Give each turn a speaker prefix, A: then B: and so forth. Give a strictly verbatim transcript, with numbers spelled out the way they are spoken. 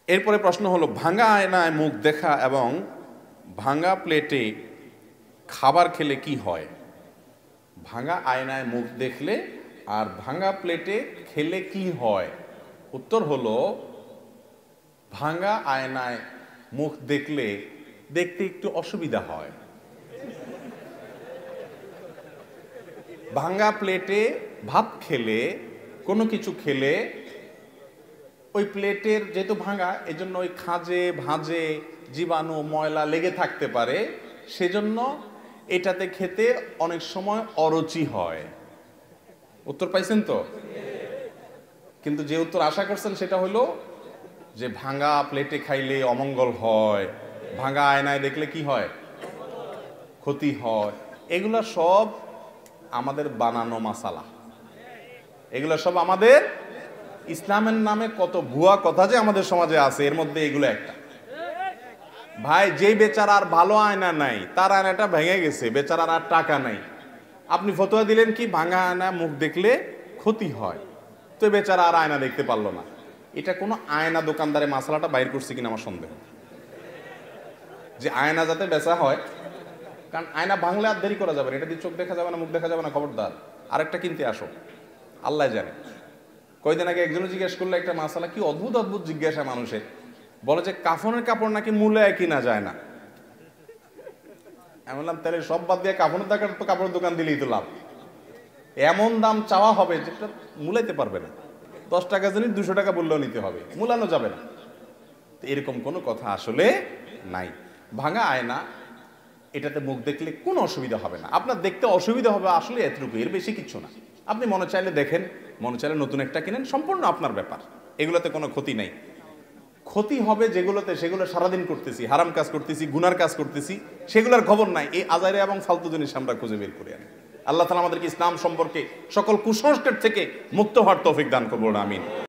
A: এরপরে প্রশ্ন হলো, ভাঙা আয়নায় মুখ দেখা এবং ভাঙা প্লেটে খাবার খেলে কি হয়? ভাঙা আয়নায় মুখ দেখলে আর ভাঙা প্লেটে খেলে কি হয়? উত্তর হলো, ভাঙা আয়নায় মুখ দেখলে দেখতে একটু অসুবিধা হয়। ভাঙা প্লেটে ভাত খেলে, কোনো কিছু খেলে, ওই প্লেটের যেহেতু ভাঙা, এজন্য ওই খাঁজে ভাঁজে জীবাণু ময়লা লেগে থাকতে পারে, সেজন্য এটাতে খেতে অনেক সময় অরুচি হয়। উত্তর পাইছেন তো? কিন্তু যে উত্তর আশা করছেন সেটা হলো যে ভাঙা প্লেটে খাইলে অমঙ্গল হয়, ভাঙা আয়নায় দেখলে কি হয়? ক্ষতি হয়। এগুলা সব আমাদের বানানো মাসালা, এগুলা সব আমাদের ইসলামের নামে কত ভুয়া কথা যে আমাদের সমাজে আছে, এর মধ্যে এগুলো একটা। ভাই, যেই বেচারার ভালো আয়না নাই, তার আয়নাটা ভেঙে গেছে, বেচারার আর টাকা নাই, আপনি ফতোয়া দিলেন কি ভাঙা আয়না মুখ দেখলে ক্ষতি হয়, তো বেচারা আর আয়না দেখতে পারলো না। এটা কোনো আয়না দোকানদারে মাসালাটা বাইর করছে কিনা আমার সন্দেহ, যে আয়না যাতে বেচা হয়। কারণ আয়না ভাঙলে আর দেরি করা যাবে না, এটা দিয়ে চোখ দেখা যাবে না, মুখ দেখা যাবে না, খবরদার আরেকটা কিনতে আসো, আল্লাহ জানে। কয়দিন আগে একজনে জিজ্ঞেস করলো একটা মাসালা, কি অদ্ভুত অদ্ভুত জিজ্ঞাসা মানুষের, বলে যে কাফনের কাপড় নাকি মূলায় কিনা যায় না। আমি বললাম, তাহলে সব বাদ দিয়ে কাফনের দোকান তো কাপড়ের দোকান দিলেই তো লাভ। এমন দাম চাওয়া হবে যেটা মূলাইতে পারবে না, দশ টাকা জিনিস দুশো টাকা বললেও নিতে হবে, মূলানো যাবে না। এরকম কোনো কথা আসলে নাই। ভাঙা আয়না, এটাতে মুখ দেখলে কোনো অসুবিধা হবে না। আপনার দেখতে অসুবিধা হবে আসলে এতটুকু, এর বেশি কিছু না। আপনি মনে চাইলে দেখেন, মনে চাইলে নতুন একটা কিনেন, সম্পূর্ণ আপনার ব্যাপার। এগুলোতে কোনো ক্ষতি নেই। ক্ষতি হবে যেগুলোতে, সেগুলো সারাদিন করতেছি, হারাম কাজ করতেছি, গুনার কাজ করতেছি, সেগুলোর খবর নাই। এই আজারে এবং ফালতু জিনিস আমরা খুঁজে বের করে আনি। আল্লাহ তাআলা আমাদেরকে ইসলাম সম্পর্কে সকল কুসংস্কার থেকে মুক্ত হওয়ার তৌফিক দান করুন, আমিন।